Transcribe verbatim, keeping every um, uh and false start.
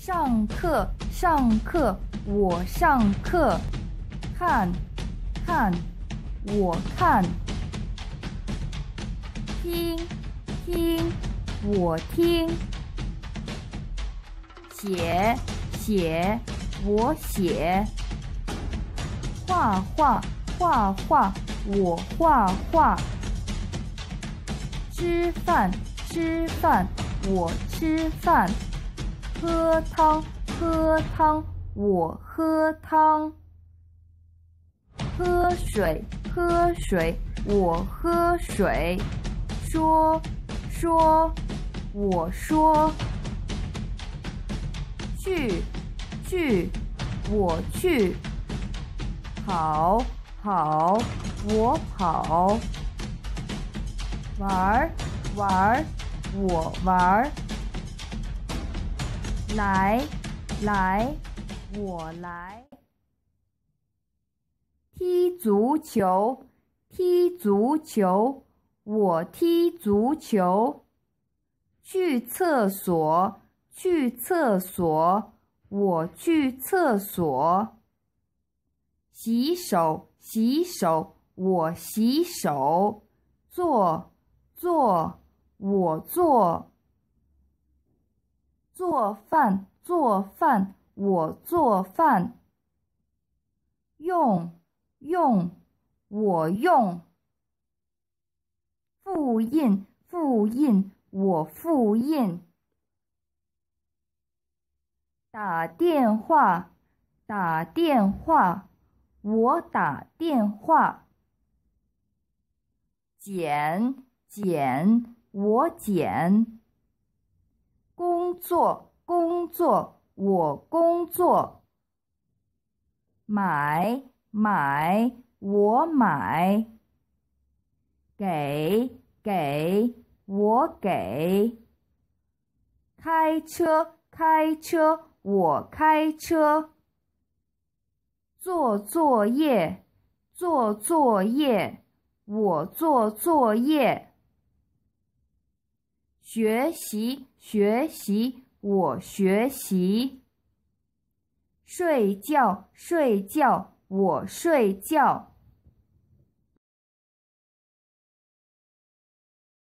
上课，上课，我上课。看，看，我看。听，听，我听。写，写，我写。画画，画画，我画画。吃饭，吃饭，我吃饭。喝汤，喝汤，我喝汤。喝水，喝水，我喝水。说，说，我说。去，去，我去。跑，跑，我跑。玩，玩，我玩。来，来，我来。踢足球，踢足球，我踢足球。去厕所，去厕所，我去厕所。洗手，洗手，我洗手。做，做，我做。做饭，做饭，我做饭。用，用，我用。复印，复印，我复印。打电话，打电话，我打电话。剪，剪，我剪。工作，工作，我工作。买，买，我买。给，给，我给。开车，开车，我开车。做作业，做作业，我做作业。学习，学习，我学习。睡觉，睡觉，我睡觉。